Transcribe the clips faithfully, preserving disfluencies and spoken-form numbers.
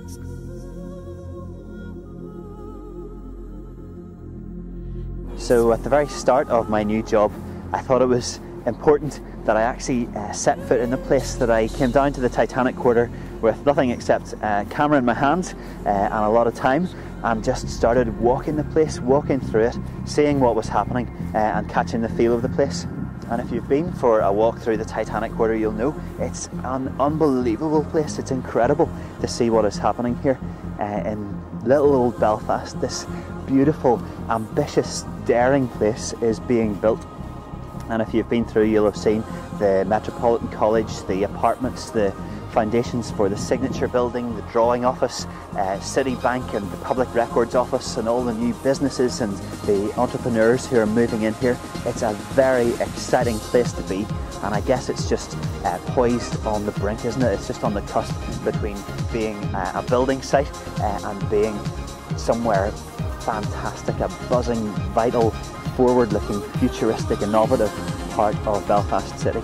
So at the very start of my new job, I thought it was important that I actually uh, set foot in the place, that I came down to the Titanic quarter with nothing except a camera in my hand uh, and a lot of time, and just started walking the place, walking through it, seeing what was happening uh, and catching the feel of the place. And if you've been for a walk through the Titanic quarter, you'll know it's an unbelievable place. It's incredible to see what is happening here uh, in little old Belfast. This beautiful, ambitious, daring place is being built. And if you've been through, you'll have seen the Metropolitan College, the apartments, the foundations for the Signature Building, the Drawing Office, uh, Citibank and the Public Records Office, and all the new businesses and the entrepreneurs who are moving in here. It's a very exciting place to be, and I guess it's just uh, poised on the brink, isn't it? It's just on the cusp between being uh, a building site uh, and being somewhere fantastic, a buzzing, vital, forward-looking, futuristic, innovative part of Belfast City.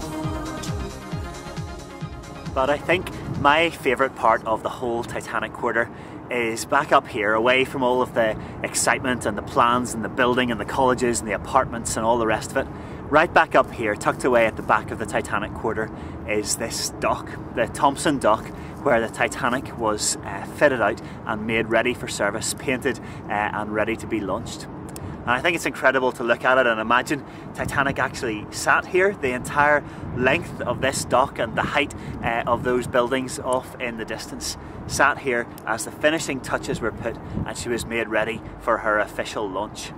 But I think my favourite part of the whole Titanic quarter is back up here, away from all of the excitement and the plans and the building and the colleges and the apartments and all the rest of it. Right back up here, tucked away at the back of the Titanic quarter, is this dock, the Thompson Dock, where the Titanic was uh, fitted out and made ready for service, painted uh, and ready to be launched. And I think it's incredible to look at it and imagine Titanic actually sat here, the entire length of this dock and the height uh, of those buildings off in the distance, sat here as the finishing touches were put and she was made ready for her official launch.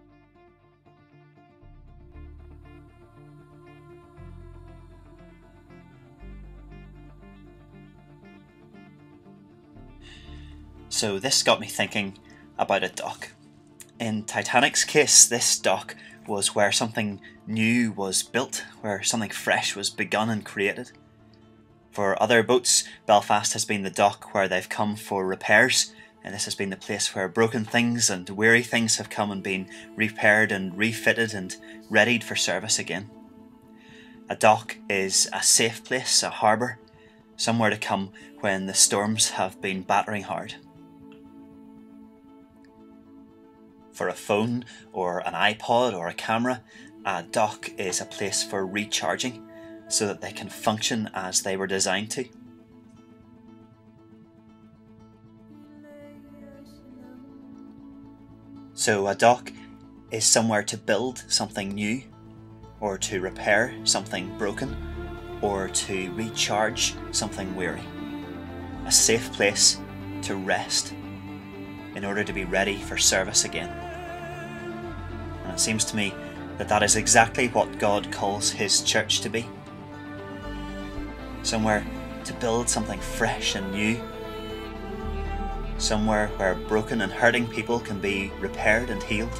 So this got me thinking about a dock. In Titanic's case, this dock was where something new was built, where something fresh was begun and created. For other boats, Belfast has been the dock where they've come for repairs, and this has been the place where broken things and weary things have come and been repaired and refitted and readied for service again. A dock is a safe place, a harbour, somewhere to come when the storms have been battering hard. For a phone or an iPod or a camera, a dock is a place for recharging so that they can function as they were designed to. So a dock is somewhere to build something new, or to repair something broken, or to recharge something weary. A safe place to rest in order to be ready for service again. And it seems to me that that is exactly what God calls His church to be. Somewhere to build something fresh and new. Somewhere where broken and hurting people can be repaired and healed.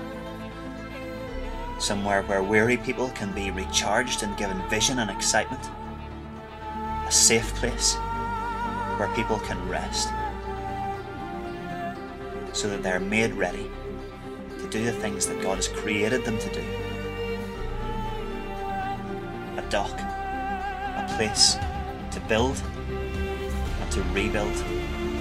Somewhere where weary people can be recharged and given vision and excitement. A safe place where people can rest, so that they're made ready to do the things that God has created them to do. A dock, a place to build and to rebuild